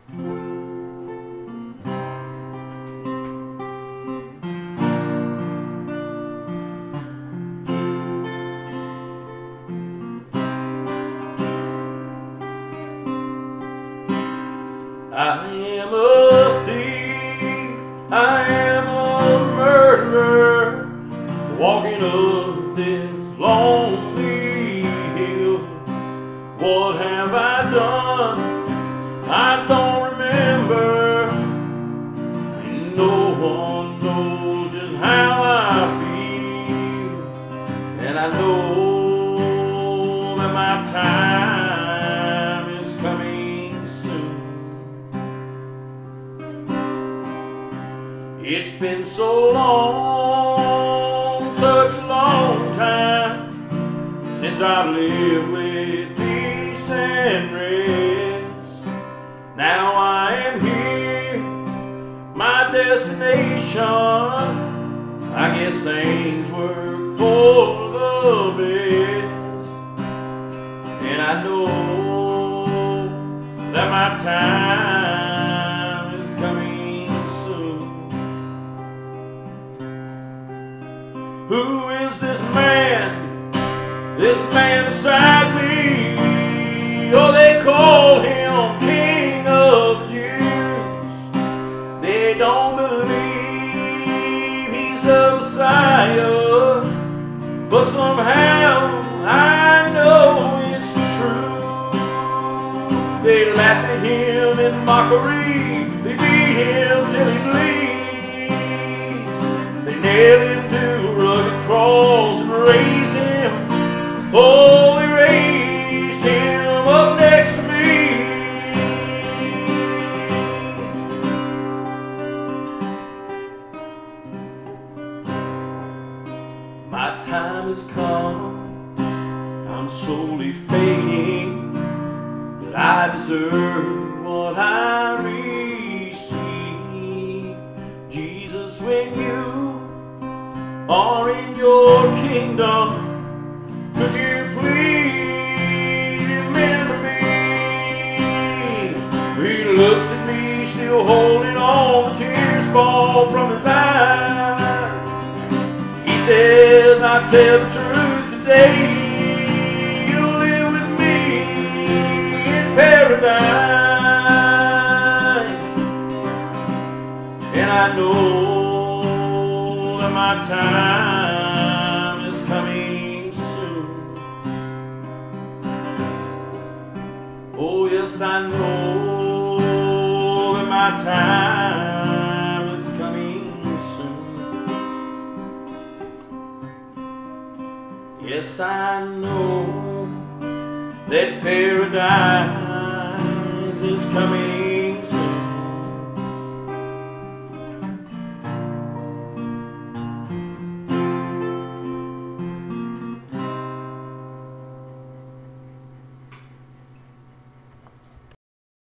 I am a thief, I am a murderer, walking up this lonely hill. What have I done? I don't remember, and no one knows just how I feel. And I know that my time is coming soon. It's been so long, such a long time, since I've lived with peace and rest. Now I am here, my destination. I guess things work for the best. And I know that my time is coming soon. Who is this man? This man beside me? Oh, they call him King of the Jews. They don't believe he's the Messiah, but somehow I know it's true. They laugh at him in mockery, they beat him till he bleeds. They nail him to a rugged cross and raise him. Oh, they raised him up next to me. My time has come, I'm slowly fading, but I deserve what I receive. Jesus, when you are in your kingdom, could you please remember me? He looks at me, still holding on, the tears fall from his eyes. He says, I tell the truth today, you'll live with me in paradise. And I know that my time is coming soon. Oh, yes, I know that my time is coming soon. Yes, I know that paradise is coming